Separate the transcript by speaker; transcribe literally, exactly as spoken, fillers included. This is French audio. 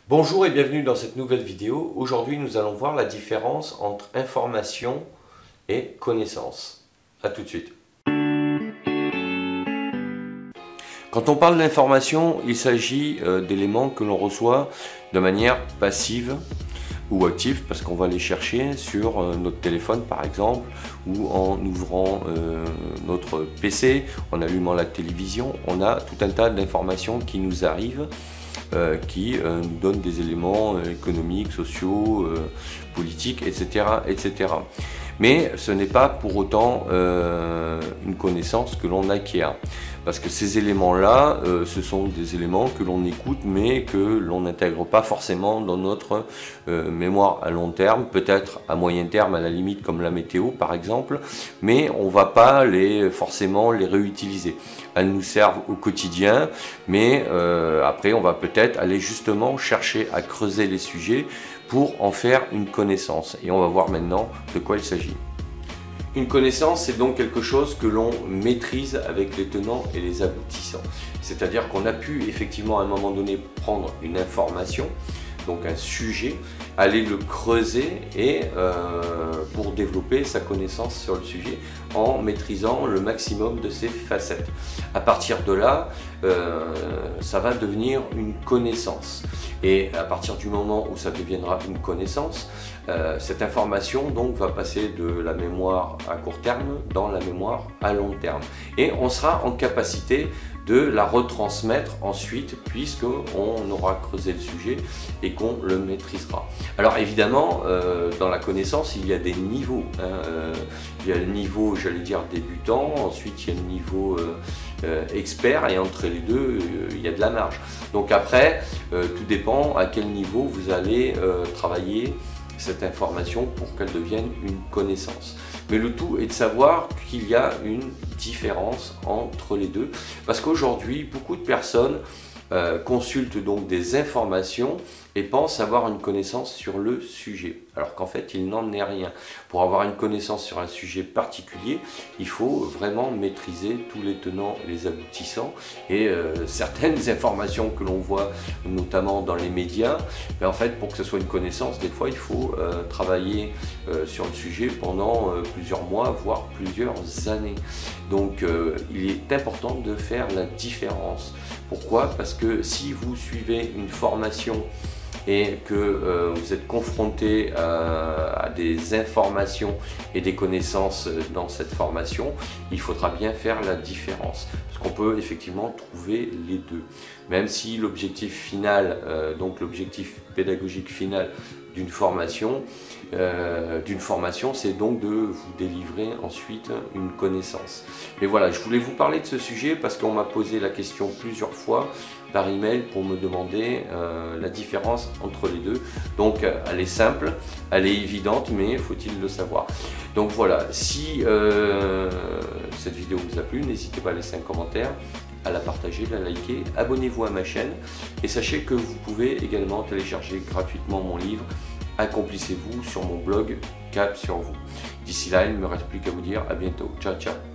Speaker 1: Bonjour et bienvenue dans cette nouvelle vidéo. Aujourd'hui, nous allons voir la différence entre information et connaissance. A tout de suite. Quand on parle d'information, il s'agit euh, d'éléments que l'on reçoit de manière passive ou active, parce qu'on va les chercher sur euh, notre téléphone par exemple, ou en ouvrant euh, notre P C, en allumant la télévision. On a tout un tas d'informations qui nous arrivent, euh, qui euh, nous donnent des éléments euh, économiques, sociaux, euh, politiques, et cetera, et cetera. Mais ce n'est pas pour autant euh, une connaissance que l'on acquiert. Parce que ces éléments-là, euh, ce sont des éléments que l'on écoute, mais que l'on n'intègre pas forcément dans notre euh, mémoire à long terme, peut-être à moyen terme, à la limite, comme la météo par exemple, mais on ne va pas les, forcément les réutiliser. Elles nous servent au quotidien, mais euh, après on va peut-être aller justement chercher à creuser les sujets pour en faire une connaissance. Et on va voir maintenant de quoi il s'agit. Une connaissance, c'est donc quelque chose que l'on maîtrise avec les tenants et les aboutissants. C'est-à-dire qu'on a pu effectivement à un moment donné prendre une information, donc un sujet, aller le creuser et euh, pour développer sa connaissance sur le sujet en maîtrisant le maximum de ses facettes. À partir de là, euh, ça va devenir une connaissance. Et à partir du moment où ça deviendra une connaissance, euh, cette information donc va passer de la mémoire à court terme dans la mémoire à long terme. Et on sera en capacité de la retransmettre ensuite, puisqu'on aura creusé le sujet et qu'on le maîtrisera. Alors évidemment, euh, dans la connaissance, il y a des niveaux. Hein, euh, il y a le niveau, j'allais dire, débutant, ensuite il y a le niveau euh, euh, expert, et entre les deux, euh, il y a de la marge. Donc après, euh, tout dépend à quel niveau vous allez euh, travailler cette information pour qu'elle devienne une connaissance. Mais le tout est de savoir qu'il y a une différence entre les deux, parce qu'aujourd'hui, beaucoup de personnes euh, consultent donc des informations et pensent avoir une connaissance sur le sujet, alors qu'en fait il n'en est rien. Pour avoir une connaissance sur un sujet particulier, il faut vraiment maîtriser tous les tenants et les aboutissants, et euh, certaines informations que l'on voit notamment dans les médias, mais en fait pour que ce soit une connaissance, des fois il faut euh, travailler euh, sur le sujet pendant euh, plusieurs mois, voire plusieurs années. Donc euh, il est important de faire la différence. Pourquoi? Parce que si vous suivez une formation et que euh, vous êtes confronté à, à des informations et des connaissances dans cette formation, il faudra bien faire la différence. Parce qu'on peut effectivement trouver les deux. Même si l'objectif final, euh, donc l'objectif pédagogique final d'une formation, euh, d'une formation, c'est donc de vous délivrer ensuite une connaissance. Mais voilà, je voulais vous parler de ce sujet parce qu'on m'a posé la question plusieurs fois par email pour me demander euh, la différence entre les deux. Donc elle est simple, elle est évidente, mais faut-il le savoir. Donc voilà, si euh, cette vidéo vous a plu, n'hésitez pas à laisser un commentaire, à la partager, la liker, abonnez-vous à ma chaîne et sachez que vous pouvez également télécharger gratuitement mon livre Accomplissez-vous sur mon blog Cap sur vous. D'ici là, il ne me reste plus qu'à vous dire à bientôt. Ciao, ciao.